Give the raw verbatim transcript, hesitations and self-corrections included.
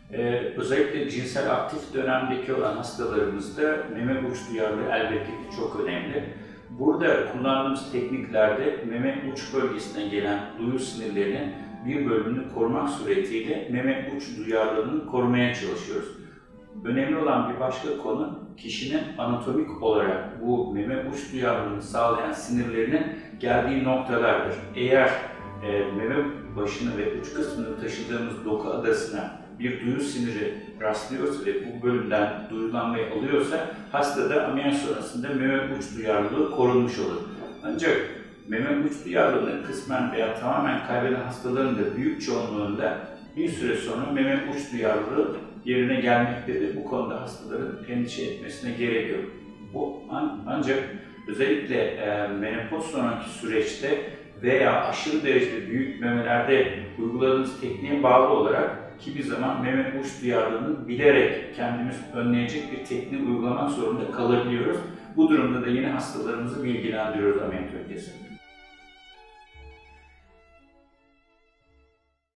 Ee, özellikle cinsel aktif dönemdeki olan hastalarımızda meme uç duyarlılığı elbette ki çok önemli. Burada kullandığımız tekniklerde meme uç bölgesine gelen duyu sinirlerinin bir bölümünü korumak suretiyle meme uç duyarlılığını korumaya çalışıyoruz. Önemli olan bir başka konu, kişinin anatomik olarak bu meme uç duyarlılığını sağlayan sinirlerinin geldiği noktalardır. Eğer e, meme başını ve uç kısmını taşıdığımız doku adasına bir duyu siniri rastlıyorsa ve bu bölümden duyulanmayı alıyorsa hastada ameliyat sonrasında meme uç duyarlılığı korunmuş olur. Ancak meme uç duyarlılığını kısmen veya tamamen kaybeden hastaların da büyük çoğunluğunda bir süre sonra meme uç duyarlılığı yerine gelmektedir. Bu konuda hastaların endişe etmesine gerek yok. Bu an, ancak özellikle e, menopoz sonraki süreçte veya aşırı derecede büyük memelerde uyguladığımız tekniğe bağlı olarak kimi zaman meme uç duyarlılığını bilerek kendimiz önleyecek bir tekniği uygulamak zorunda kalabiliyoruz. Bu durumda da yine hastalarımızı bilgilendiriyoruz ameliyat öncesi.